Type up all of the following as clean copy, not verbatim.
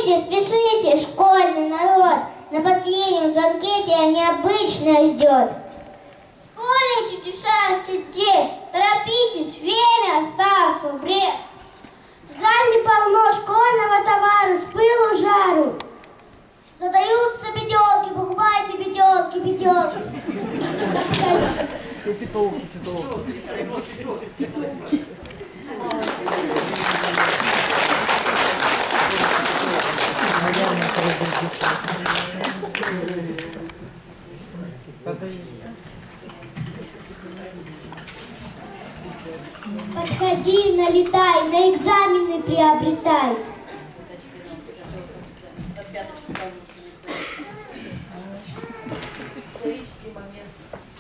Спешите, спешите, школьный народ. На последнем звонке тебя необычно ждет. Школьники утешаются здесь. Торопитесь, время осталось в обрез. В зале полно школьного товара с пылу жару. Задаются пятерки, покупайте пятерки, пятерки. Как сказать? Подходи, налетай, на экзамены приобретай. Исторический момент.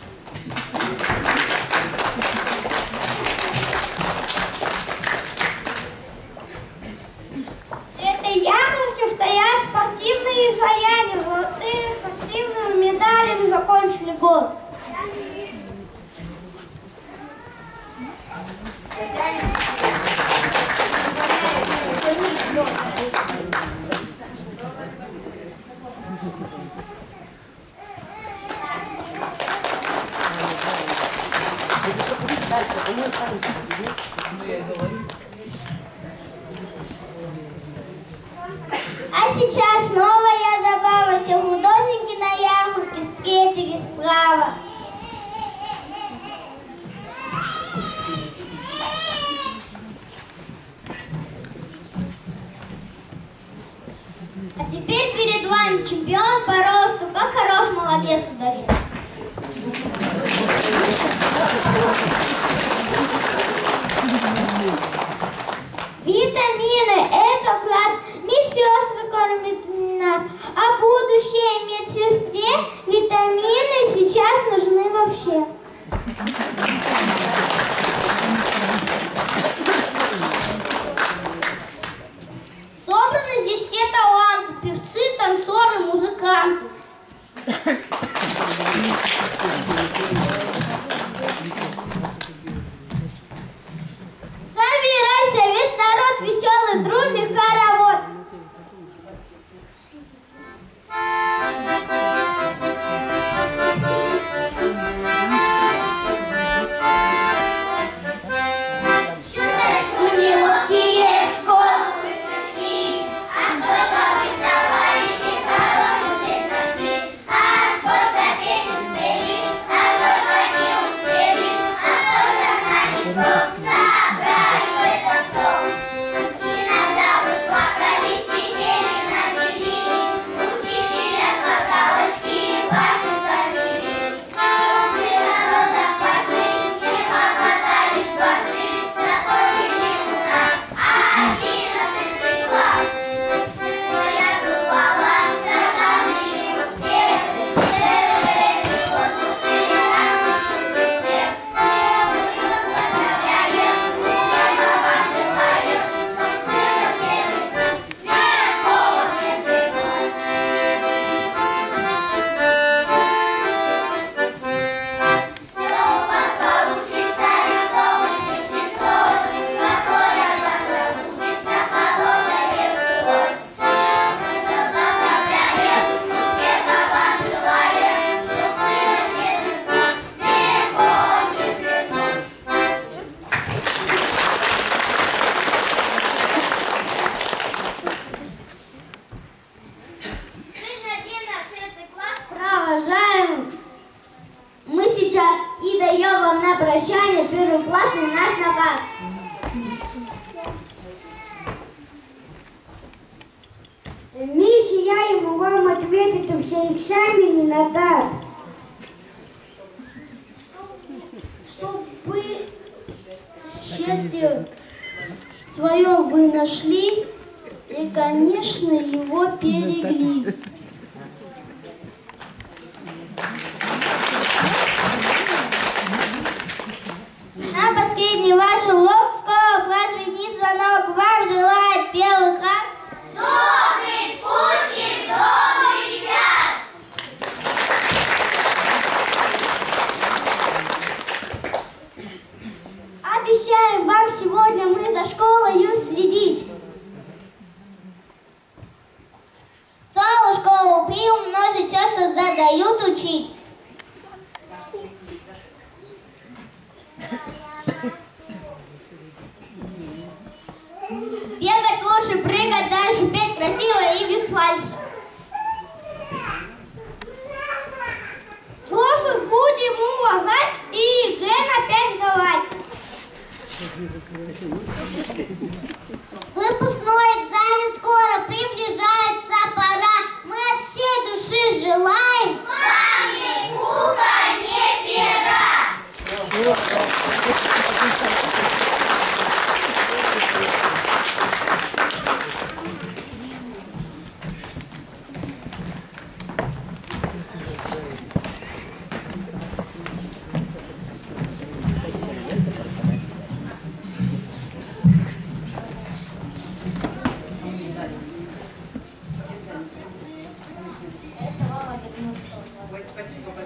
В этой ярмарке стоят спортивные излияния, золотые спортивными медалями закончили год. А сейчас новая забава. Все художники на ярмарке встретились справа. А теперь перед вами чемпион по росту. Как хорош, молодец, ударил. Витамины – это клад. Медсестры кормят нас. А будущей медсестре витамины сейчас нужны вообще. Собраны здесь все таланты. Певцы, танцоры, музыканты. Собирайся, весь народ веселый, дружный хоровод. Мы сейчас и даем вам на прощание первоклассный наш наказ. Миссия, я ему вам ответить, что все экзамены на дат. Чтобы счастье свое вы нашли и, конечно, его берегли. На последний ваш урок скоро прозвенит звонок. Вам желает первый класс добрый путь и добрый час. Обещаем вам сегодня мы за школою следить. учить. Бегать лучше, прыгать дальше, петь красиво и без фальши. Взрослых будем уважать и ЕГЭ опять сдавать. Выпускной экзамен скоро приближается, пора. Мы от всей души желаем вам ни бука, ни пера. Ой, спасибо.